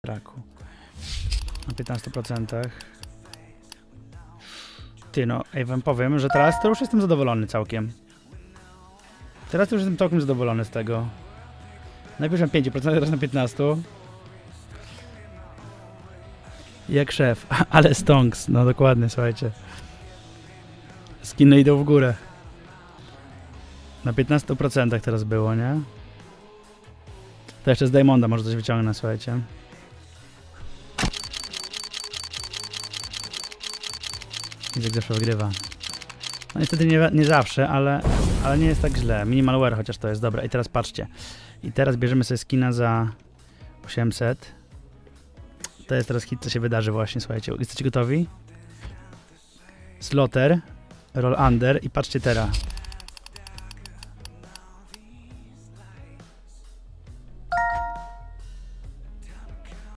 braku. Na 15%. Ty no, wam powiem, że teraz to już jestem zadowolony całkiem. Teraz już jestem całkiem zadowolony z tego. Najpierw na 5%, teraz na 15%. Jak szef, ale stonks, no dokładnie, słuchajcie. Skiny idą w górę. Na 15% teraz było, nie? To jeszcze z Diamonda może coś wyciągnę, słuchajcie. Izek zawsze wygrywa. No niestety nie zawsze, ale nie jest tak źle. Minimal wear chociaż to jest, dobra. I teraz patrzcie. I teraz bierzemy sobie skina za 800. To jest teraz hit, co się wydarzy właśnie, słuchajcie. Jesteście gotowi? Slaughter, roll under i patrzcie teraz.